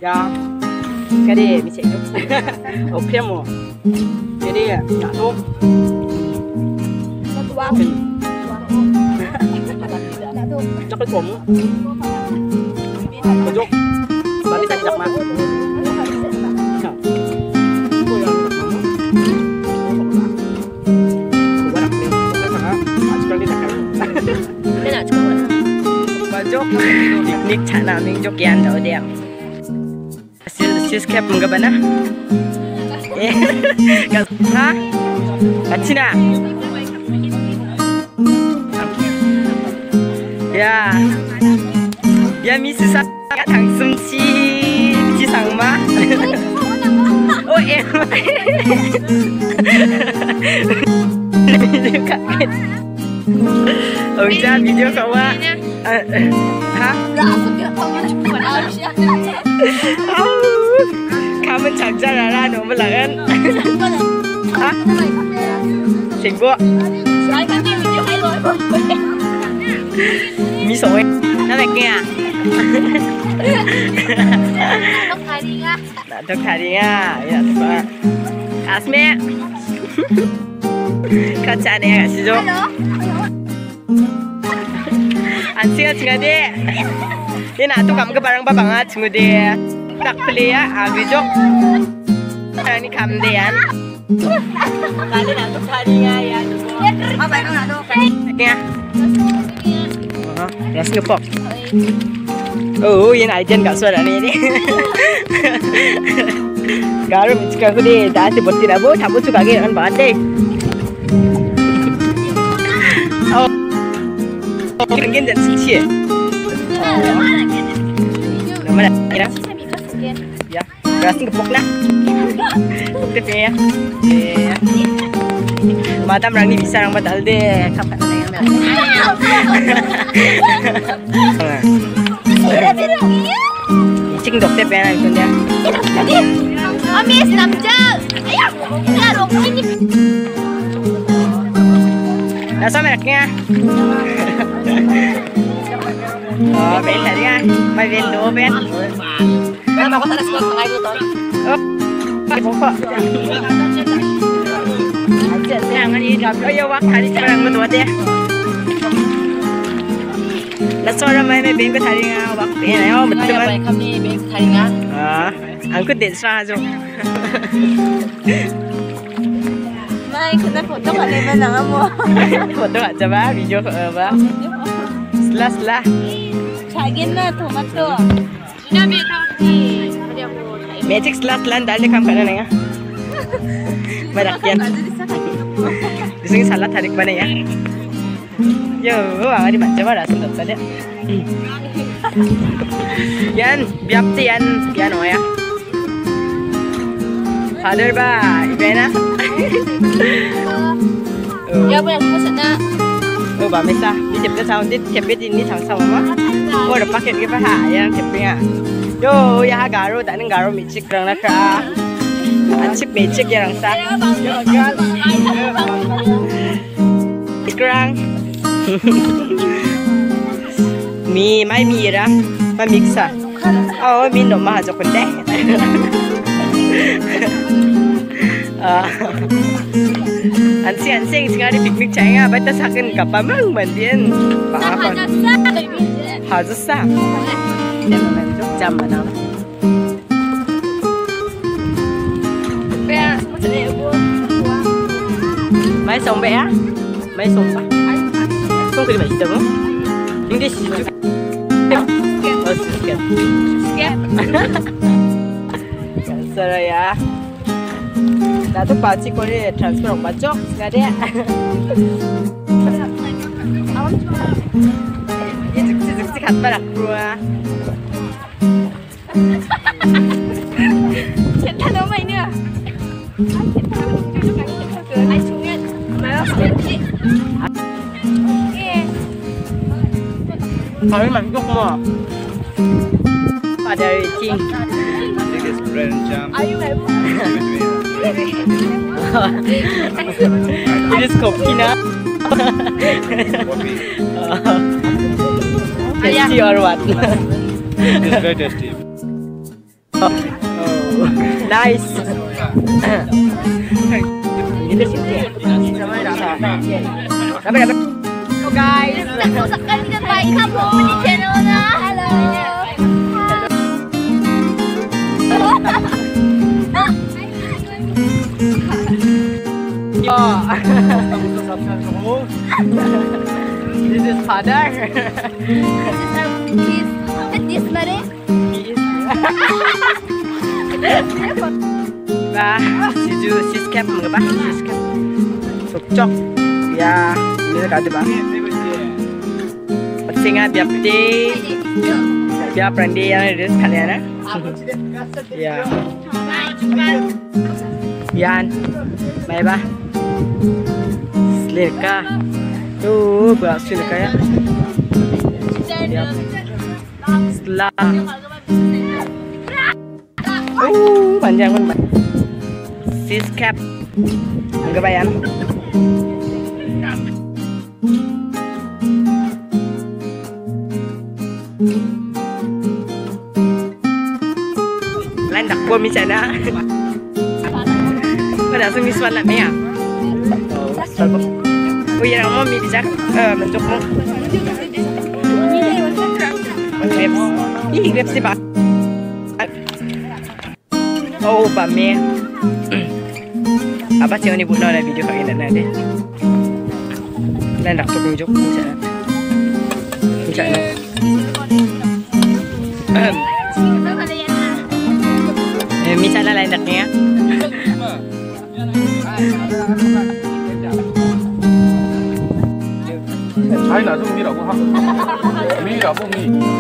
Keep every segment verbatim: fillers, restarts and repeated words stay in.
Ya, cái đi mình sẽ giúp. Ok mà. Cái đi à, nhà thôi. Chắc cái cổng. Cái giúp. Bạn đi đặt mà. Picnic sana mình cho kian đâu đi. Sis kẹp mông cái bana. Ha? 같이 나. 야, 야 미스 사 당승치 지상마. 오 em. Video cả. Ừ cha video cậu á. Hả? Kamu cakap lah, nombor lagan. Hả? Chính bộ. Mi sổi. Nó mày nghe à? Tóc thái đi nha. Tóc thái đi nha. Ya, sebab. Asme. Kaca ni kat situ. Ansia cingga dia. Dia nak tu kamu ke barang babang ah cingga dia. Tak beli ya, habis jok. Ini kamu dia. Tadi nak tu tadi ya ya. Apa yang nak tu? Ni ah. Oh, ya singapok. Oh, yang ajen kat suara ni ni. Garam cakap aku dia, dah tu berarti dah boleh, tak boleh juga kan batik. Oh, mungkin jadi sih. Nama dia? Ya, berarti kepok lah. Kepok ya. Mata orang ni bisa orang batal deh. Kapan lagi yang Cing dokter pengen itu dia. Amis namja. Ayah, ya rok ini. Nasa mereknya. Oh, ben tadi kan, mai ben do ben. Ben mau kata sekolah tengah itu tuh. Oh, pokok. Aja jangan ini job. Oh ya waktu hari sekarang betul deh. Lah seorang mai mai ben ke hari ngah waktu ini, oh betul kan? Kami ben hari ngah. Ah, aku desra aja. Mai kena foto kali mana kamu? Foto aja bah, video bah. Selah selah. Cagin na tomato. Ina beta ni. Magic selah selah dalnya kamu kan nanya. Merakian. Di sini salad tarik mana ya? Yo, awak di macam mana sentuh tadi? Yan, biapti yan, yan oh ya. Father ba, ibena. Ya boleh aku sana. Oh, ba mesa. Di tiap tahun di tiap bed ini sang sama mah. Oh, ada paket kita ha, yang tiapnya. Yo, ya garo, tak neng garo micik kerang nak kah? Ancik micik yang sa. Kerang. Mi, mai mi ra, mai mixa. Oh, mi no mah jauh deh. Ansi ansi sekali piknik caya, baca sakin kapal mang mandian. Apa? Harus sah. Jangan jauh jam mana. Mai song bé á, mai song ba. Song cái gì vậy? Những cái gì? Oh, skip. Skip. Sorry ya. Dah tu pasti kau ni transfer orang bacok, sekali. Ini zik-zik kat mana keluar? Kita nama ini ah. Ai cungin, malas sekali. Kami mangkuk mo. Pada racing. Biggest brand jam. Ayu lebu. It is kopi na. Coffee. Tasty or what? It's very tasty. Oh, nice. Ini sih. Dapat dapat. Hello guys. Saksakan dengan baik kamu di channel na. Hello. Yo. This is father. This this mother. Bah, siju siskap mengapa? Siskap. Cocok. Ya, ini ada bah. Singa biapti. Biar prandi yang ada sekalian ya. Ya. Yan. Mai bah. Seleka. Tuh, beras seleka ya. Setelah. Uh, panjang kan. Sis cap. Enggak bayar. Lain dak gua misalnya. Pada sung miswan lah mea. Oh iya, mau mi bisa eh bentuk mau. Grapes. Ih, grapes sih pak. Oh, Pak Mi. Apa sih ini buat video kayak gini nanti? Lain dak tukang jok misalnya. Misalnya. Eh, misalnya lain daknya. China 좀 미라고 하고 미라고 미.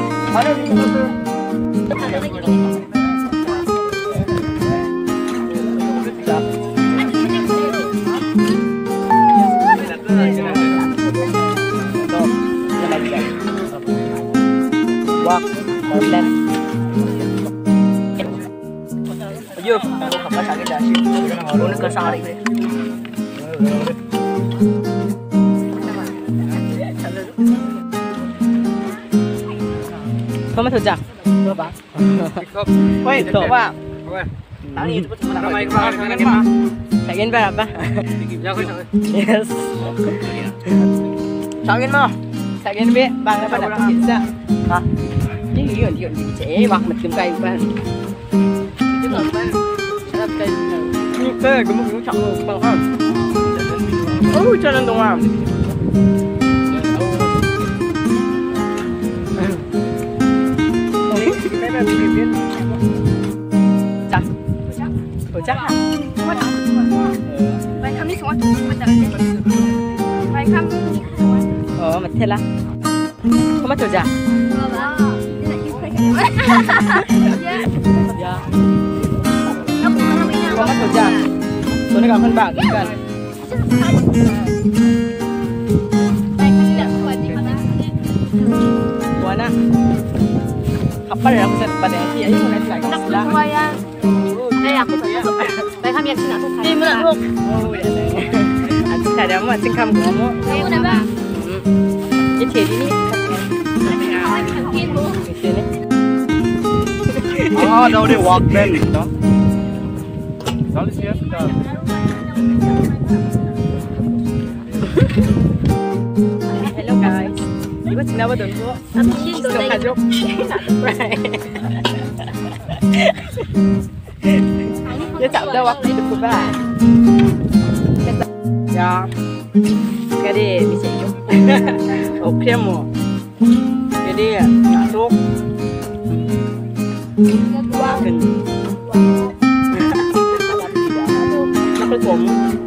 Wah, Thailand. Ayo, aku kapal sakit dah sih. Aku nak kesana lagi. Kamu tu jak? Berapa? Woi, berapa? Ramai keluar kan mah? Sakin berapa? Yes. Sakin mah? Sakin be, bang apa dah pizza? Hah? Ini dia dia dia ceh, wak macam kayu ban. Itu ban. Sangat kayu. Ini ke, gemuk gemuk cak bang ham. Oh, jalan dong ham. Chắc Ủa chắc hả? Bài khám đi xuống tủ mình đợi đi. Bài khám đi xuống. Ờ, mà thế là không mất rồi dạ? Ờ, đó. Thế là yêu khách. Dạ. Nó cũng là bên nào. Không mất rồi dạ? Tôi đã gặp phân bạc đi gần. Bài khám đi đợi không phải đi mà ta. Buat nak kapal dah aku set pada nanti ayo mulai tak Nak lumayan. Eh, aku tak tahu. Bài khám yang sini aku khai. Tim nak ruk. Oh, ya dah. Aku tak ada mak singkam kamu. Kamu nak apa? Ini ciri ni. Kian bu. Di sini. Ah, đâu đi walk lên đó. Đó là chef đó. Hello guys. Ibu kenapa dulu? Aku kian tu Suka lagi. jok. Dia tak ada waktu hidup kubah. Ya. Jadi bisa hidup. Oke mo. Jadi masuk. Kan. Nak kom.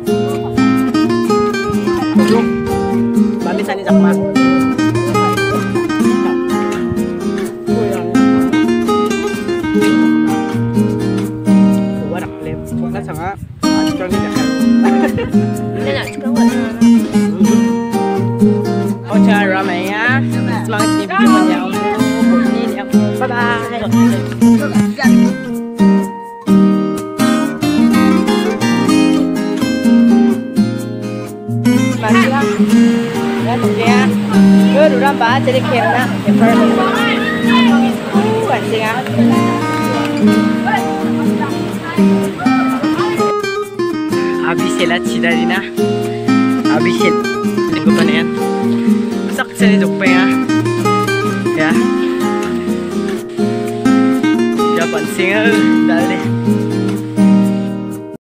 Masuk. Bami sani sama. Sangat acuan ni dah. Dia nak cakap apa? Oh, cara ramai ya. Semangat ni video ni aku. Ni aku. Bye bye. Masih ya, ya. Gue udah bahas jadi kena. Masih ya. abisela chidalina abisel ko pa na yan saksa ni jokpe nga ya Japan singer dali